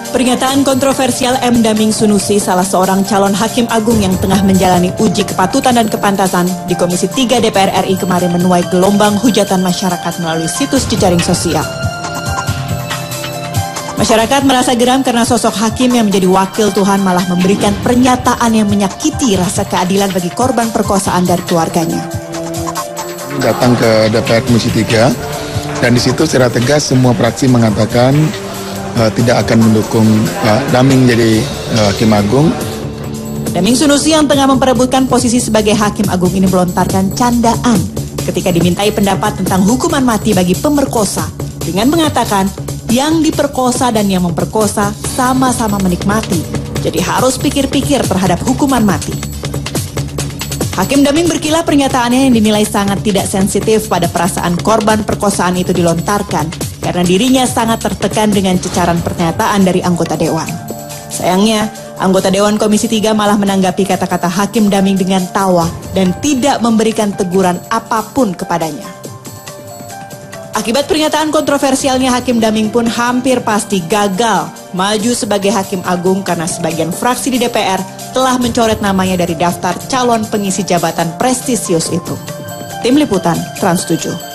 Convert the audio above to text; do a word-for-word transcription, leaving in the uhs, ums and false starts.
Pernyataan kontroversial M. Daming Sunusi, salah seorang calon hakim agung yang tengah menjalani uji kepatutan dan kepantasan di Komisi tiga D P R R I kemarin menuai gelombang hujatan masyarakat melalui situs jejaring sosial. Masyarakat merasa geram karena sosok hakim yang menjadi wakil Tuhan malah memberikan pernyataan yang menyakiti rasa keadilan bagi korban perkosaan dari keluarganya. Datang ke D P R Komisi tiga dan di situ secara tegas semua fraksi mengatakan Uh, tidak akan mendukung Pak Daming jadi uh, Hakim Agung. Daming Sunusi yang tengah memperebutkan posisi sebagai Hakim Agung ini melontarkan candaan ketika dimintai pendapat tentang hukuman mati bagi pemerkosa dengan mengatakan yang diperkosa dan yang memperkosa sama-sama menikmati, jadi harus pikir-pikir terhadap hukuman mati. Hakim Daming berkilah pernyataannya yang dinilai sangat tidak sensitif pada perasaan korban perkosaan itu dilontarkan karena dirinya sangat tertekan dengan cecaran pernyataan dari anggota Dewan. Sayangnya, anggota Dewan Komisi tiga malah menanggapi kata-kata Hakim Daming dengan tawa dan tidak memberikan teguran apapun kepadanya. Akibat pernyataan kontroversialnya, Hakim Daming pun hampir pasti gagal maju sebagai Hakim Agung karena sebagian fraksi di D P R telah mencoret namanya dari daftar calon pengisi jabatan prestisius itu. Tim Liputan Trans tujuh.